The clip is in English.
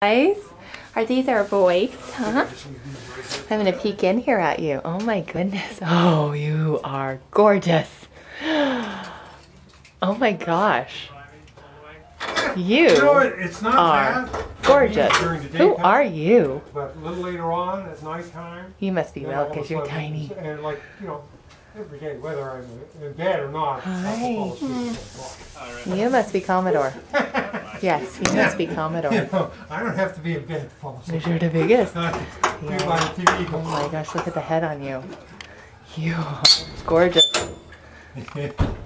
Guys, are these our boys, huh? I'm gonna peek in here at you. Oh my goodness. Oh, you are gorgeous. Oh my gosh. You know, it's not are bad. gorgeous. Who are you? But a little later on at nighttime. You must be well because you're tiny. And like, you know, every day, whether I'm in bed or not. Hi. You must be Commodore. Yes, you must be Commodore. You know, I don't have to be in bed to fall asleep. You're the biggest. Yeah. Oh my gosh, look at the head on you. You are gorgeous.